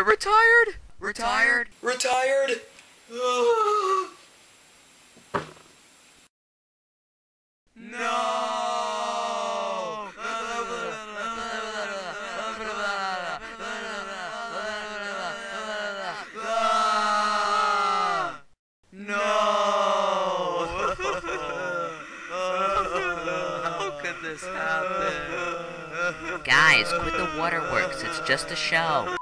Retired? Retired? Retired? No! No! How could this happen? Guys, quit the waterworks. It's just a show.